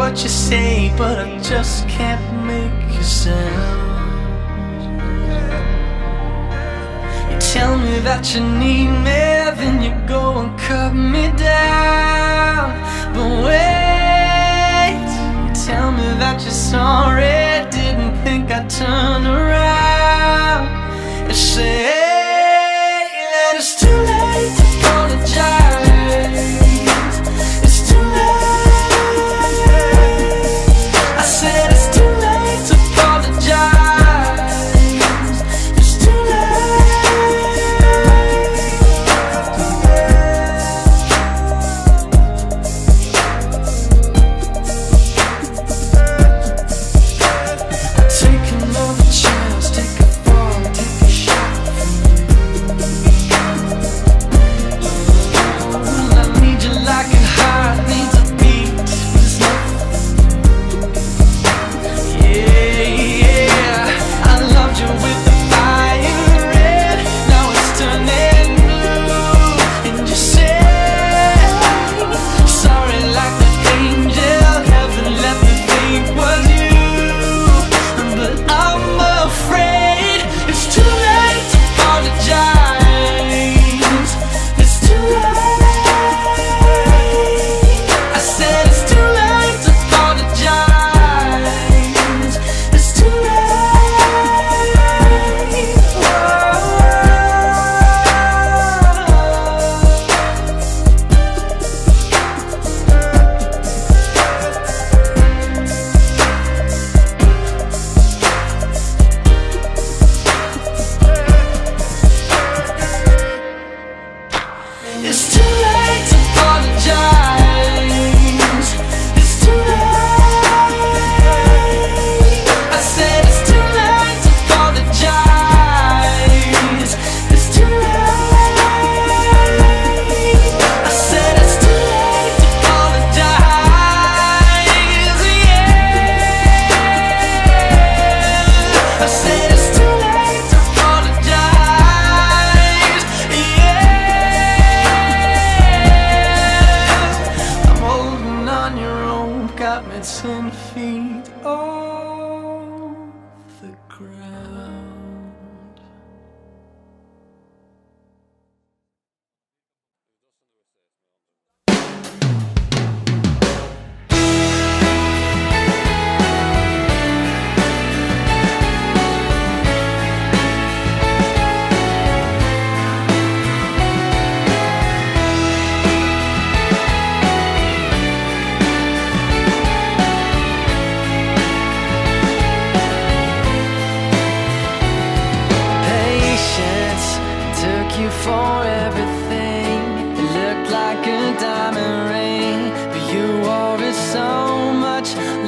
what you say, but I just can't make a sound. You tell me that you need me, then you go and cut me down. But wait, you tell me that you're sorry, didn't think I'd turn around and say that it's too late to apologize. It's too late. I said it's too late to apologize. It's too take another chance, take a fall, take a shot from you. Well, I need you like a heart needs a beat, but it's nothing. Yeah, I loved you with the fire red, now it's turning blue. And you say sorry like the angel heaven let me think was you. But I'm afraid it's too late to apologize. It's too late. I said it's too late to apologize. It's too late. It's too late to apologize. It's too late. I said it's too late to apologize. It's too late. I said it's too late to apologize. Yeah. I said it's too late to apologize. Yeah. I'm holding on your rope, got me 10 feet off the ground. Patience took you for everything. It looked like a diamond ring, but you wore it so much